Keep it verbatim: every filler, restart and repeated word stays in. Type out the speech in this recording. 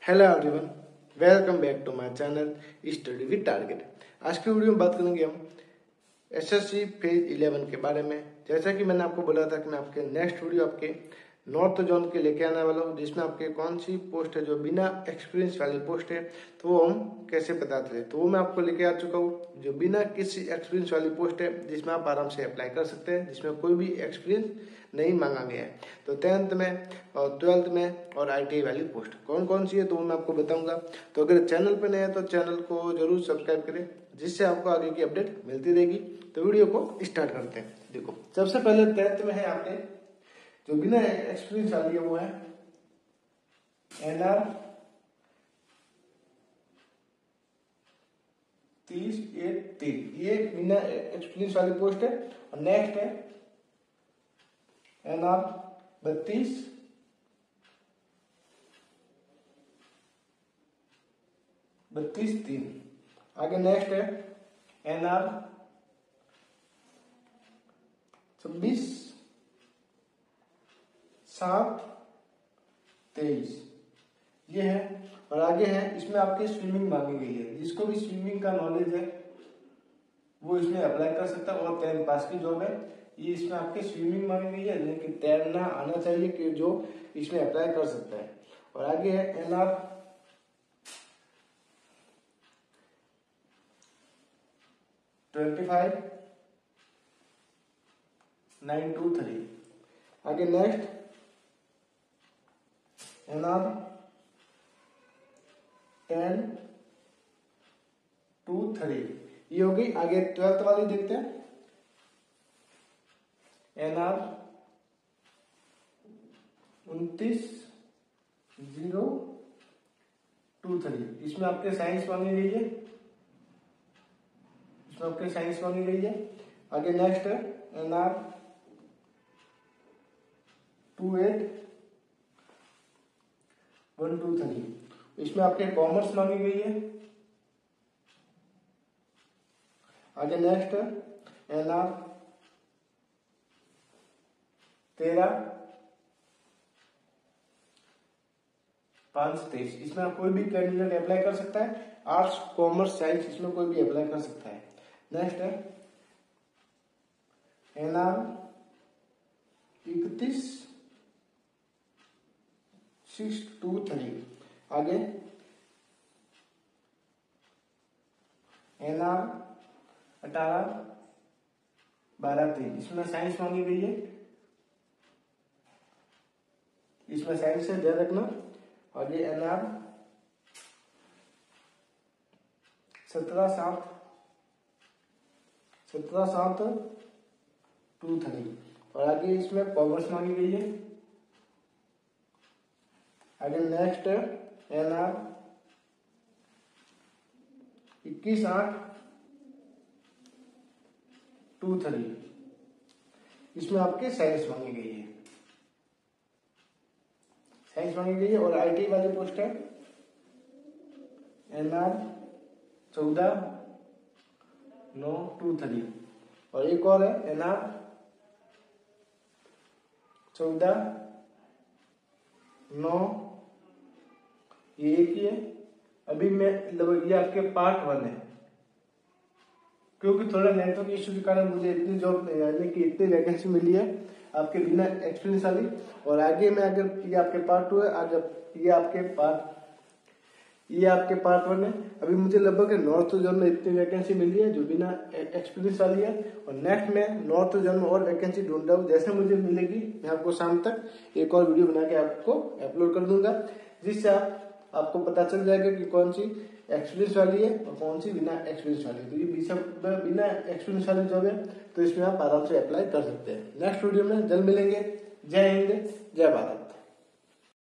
Hello everyone, welcome back to my channel study with target. आज की video में बात करेंगे हम एसएससी फेज इलेवन के बारे में। जैसा कि मैंने आपको बोला था कि मैं आपके नेक्स्ट वीडियो आपके नॉर्थ जोन के लेके आने वाला हूँ, जिसमें आपके कौन सी पोस्ट है जो बिना एक्सपीरियंस वाली पोस्ट है, तो वो हम कैसे पता चले। तो वो मैं आपको लेके आ चुका हूँ जो बिना किसी एक्सपीरियंस वाली पोस्ट है, जिसमें आप आराम से अप्लाई कर सकते हैं, जिसमें कोई भी एक्सपीरियंस नहीं मांगा गया है। तो टेंथ में और ट्वेल्थ में और आईटीआई वाली पोस्ट कौन कौन सी है तो वो मैं आपको बताऊंगा। तो अगर चैनल पर नए हैं तो चैनल को जरूर सब्सक्राइब करें, जिससे आपको आगे की अपडेट मिलती रहेगी। तो वीडियो को स्टार्ट करते हैं। देखो, सबसे पहले टेंथ में है आपके जो बिना एक्सपीरियंस वाली है वो है एनआर तीस एट तीन, ये बिना एक्सपीरियंस वाली पोस्ट है। और नेक्स्ट है एनआर बत्तीस बत्तीस तीन। आगे नेक्स्ट है एनआर छब्बीस सात तेईस, ये है। और आगे है, इसमें आपकी स्विमिंग मांगी गई है। जिसको भी स्विमिंग का नॉलेज है वो इसमें अप्लाई कर सकता है। और टेंथ पास की जॉब है, ये इसमें आपके स्विमिंग मांगी गई है, लेकिन तैरना आना चाहिए कि जो इसमें अप्लाई कर सकता है। और आगे है NR twenty five nine two three. आगे next NR ten two three, ये होगी। आगे ट्वेल्थ वाली देखते हैं, एनआर उनतीस जीरो टू थ्री। इसमें आपके साइंस मांगी गई है, इसमें आपके साइंस मांगी गई है। आगे नेक्स्ट है NR two eight one two three, इसमें आपके कॉमर्स मांगी गई है। आगे नेक्स्ट है एनआर तेरह पांच तेईस, इसमें आप कोई भी कैंडिडेट अप्लाई कर सकता है। आर्ट्स कॉमर्स साइंस इसमें कोई भी अप्लाई कर सकता है। नेक्स्ट है एनआर इकतीस सिक्स टू थ्री। आगे एनआर अठारह बारह तीन, इसमें साइंस मांगी गई है। इसमें साइंस से ध्यान रखना। और ये एनआर सत्रह सात सत्रह सात टू थ्री। और आगे इसमें कॉमर्स मांगी गई है। आगे नेक्स्ट एनआर इक्कीस आठ टू थ्री, इसमें आपके साइंस मांगी गई है, साइंस मांगी गई है। और आईटी वाली पोस्ट है एनआर चौदह नौ टू थ्री। और एक और है एनआर चौदह नौ, ये एक ही है। अभी मैं ये आपके पार्ट वन है, क्योंकि थोड़ा नेटवर्क इश्यू के कारण मुझे इतनी जॉब यानी कि इतनी वैकेंसी मिली है आपके बिना एक्सपीरियंस वाली। और आगे में अगर ये आपके पार्ट टू है, आज ये आपके पार्ट ये आपके पार्ट वन है। अभी मुझे लगभग नॉर्थ जोन में इतनी वैकेंसी मिली है जो बिना एक्सपीरियंस वाली है। और नेक्स्ट में नॉर्थ जोन में और वैकेंसी ढूंढ रहा हूँ। जैसे मुझे मिलेगी मैं आपको शाम तक एक और वीडियो बना के आपको अपलोड कर दूंगा, जिससे आप आपको पता चल जाएगा कि कौन सी एक्सपीरियंस वाली है और कौन सी बिना एक्सपीरियंस वाली है। तो ये सब बिना एक्सपीरियंस वाली जॉब है, तो इसमें आप आराम से अप्लाई कर सकते हैं। नेक्स्ट वीडियो में जल्द मिलेंगे। जय हिंद, जय भारत।